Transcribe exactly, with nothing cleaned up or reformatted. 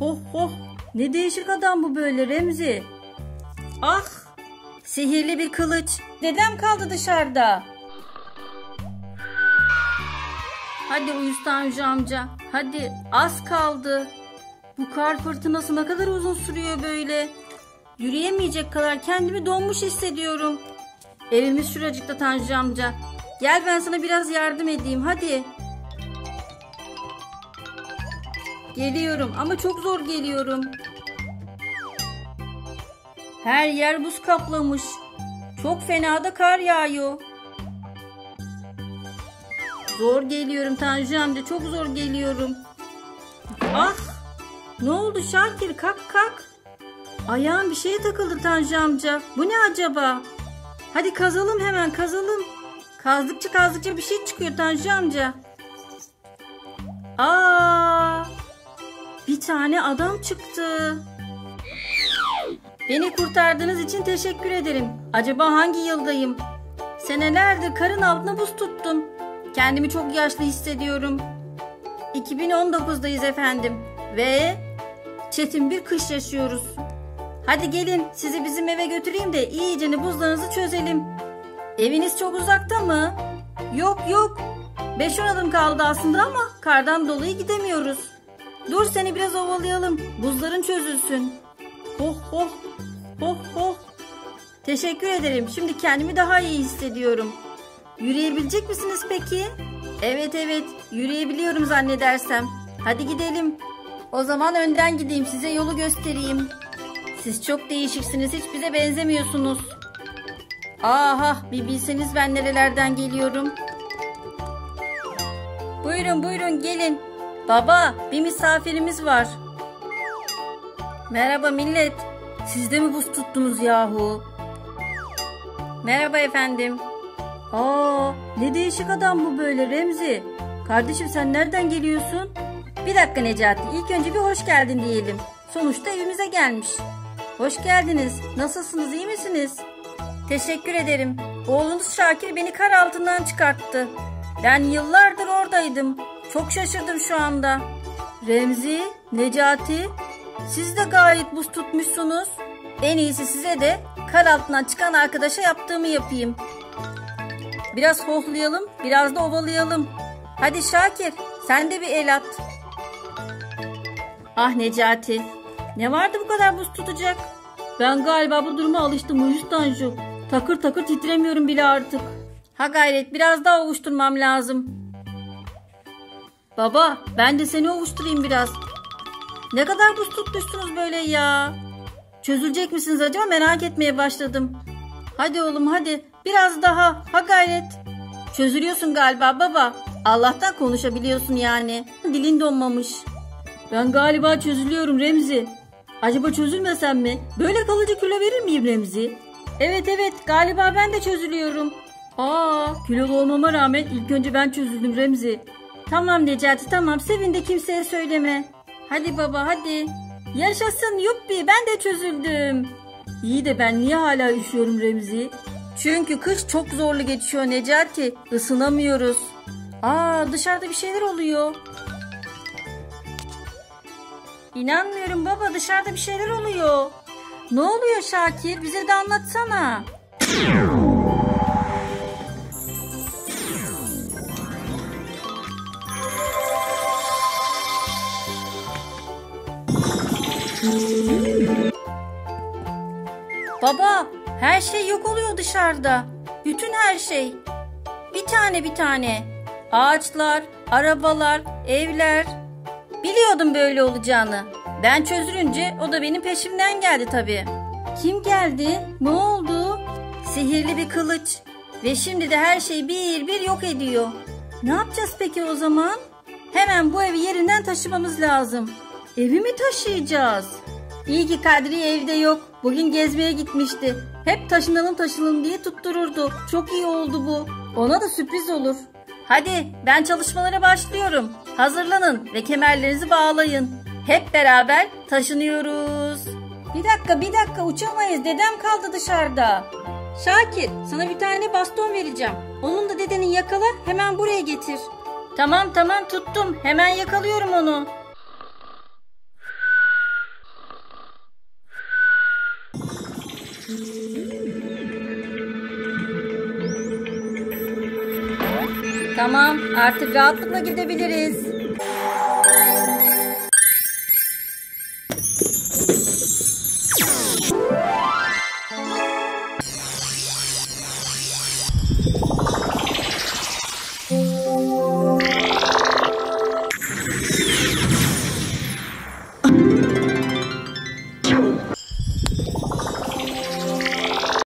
Hoh hoh. Ne değişik adam bu böyle Remzi. Ah. Sihirli bir kılıç. Dedem kaldı dışarıda. Hadi uyuz Tanju amca. Hadi az kaldı. Bu kar fırtınası ne kadar uzun sürüyor böyle. Yürüyemeyecek kadar kendimi donmuş hissediyorum. Evimiz şuracıkta Tanju amca. Gel ben sana biraz yardım edeyim hadi. Geliyorum ama çok zor geliyorum. Her yer buz kaplamış. Çok fena da kar yağıyor. Zor geliyorum Tanju amca, çok zor geliyorum. Ah! Ne oldu Şakir? Kalk kalk. Ayağım bir şeye takıldı Tanju amca. Bu ne acaba? Hadi kazalım hemen kazalım. Kazdıkça kazdıkça bir şey çıkıyor Tanju amca. Aa! Bir tane adam çıktı. Beni kurtardığınız için teşekkür ederim. Acaba hangi yıldayım? Senelerdir karın altına buz tuttum. Kendimi çok yaşlı hissediyorum. iki bin on dokuzdayız efendim. Ve çetin bir kış yaşıyoruz. Hadi gelin sizi bizim eve götüreyim de iyicene buzlarınızı çözelim. Eviniz çok uzakta mı? Yok yok. beş on adım kaldı aslında ama kardan dolayı gidemiyoruz. Dur seni biraz ovalayalım. Buzların çözülsün. Hoh hoh. Hoh hoh. Teşekkür ederim. Şimdi kendimi daha iyi hissediyorum. Yürüyebilecek misiniz peki? Evet evet. Yürüyebiliyorum zannedersem. Hadi gidelim. O zaman önden gideyim. Size yolu göstereyim. Siz çok değişiksiniz. Hiç bize benzemiyorsunuz. Aha bir bilseniz ben nerelerden geliyorum. Buyurun buyurun gelin. Baba bir misafirimiz var. Merhaba millet. Siz de mi buz tuttunuz yahu? Merhaba efendim. Aa, ne değişik adam bu böyle Remzi. Kardeşim sen nereden geliyorsun? Bir dakika Necati. İlk önce bir hoş geldin diyelim. Sonuçta evimize gelmiş. Hoş geldiniz. Nasılsınız? İyi misiniz? Teşekkür ederim. Oğlunuz Şakir beni kar altından çıkarttı. Ben yıllardır oradaydım. Çok şaşırdım şu anda. Remzi, Necati, siz de gayet buz tutmuşsunuz. En iyisi size de kar altından çıkan arkadaşa yaptığımı yapayım. Biraz hohlayalım, biraz da ovalayalım. Hadi Şakir, sen de bir el at. Ah Necati, ne vardı bu kadar buz tutacak? Ben galiba bu duruma alıştım Uyuz Tanju. Takır takır titremiyorum bile artık. Ha gayret, biraz daha ovuşturmam lazım. Baba, ben de seni ovuşturayım biraz. Ne kadar buz tutmuşsunuz böyle ya? Çözülecek misiniz acaba merak etmeye başladım. Hadi oğlum hadi, biraz daha, ha gayret. Çözülüyorsun galiba baba. Allah'tan konuşabiliyorsun yani. Dilin donmamış. Ben galiba çözülüyorum Remzi. Acaba çözülmesem mi? Böyle kalıcı kilo verir miyim Remzi? Evet evet galiba ben de çözülüyorum. Aa, kilolu olmama rağmen ilk önce ben çözüldüm Remzi. Tamam Necati tamam, sevin de kimseye söyleme. Hadi baba hadi. Yaşasın yuppi, ben de çözüldüm. İyi de ben niye hala üşüyorum Remzi? Çünkü kış çok zorlu geçiyor Necati. Isınamıyoruz. Aa, dışarıda bir şeyler oluyor. İnanmıyorum baba, dışarıda bir şeyler oluyor. Ne oluyor Şakir? Bize de anlatsana. Baba, her şey yok oluyor dışarıda. Bütün her şey. Bir tane bir tane. Ağaçlar, arabalar, evler. Biliyordum böyle olacağını. Ben çözülünce o da benim peşimden geldi tabii. Kim geldi? Ne oldu? Sihirli bir kılıç. Ve şimdi de her şeyi bir bir yok ediyor. Ne yapacağız peki o zaman? Hemen bu evi yerinden taşımamız lazım. Evi mi taşıyacağız? İyi ki Kadriye evde yok. Bugün gezmeye gitmişti. Hep taşınalım taşınalım diye tuttururdu. Çok iyi oldu bu. Ona da sürpriz olur. Hadi ben çalışmalara başlıyorum. Hazırlanın ve kemerlerinizi bağlayın. Hep beraber taşınıyoruz. Bir dakika bir dakika uçamayız. Dedem kaldı dışarıda. Şakir sana bir tane baston vereceğim. Onun da dedeni yakala, hemen buraya getir. Tamam tamam tuttum. Hemen yakalıyorum onu. Tamam, artık rahatlıkla gidebiliriz.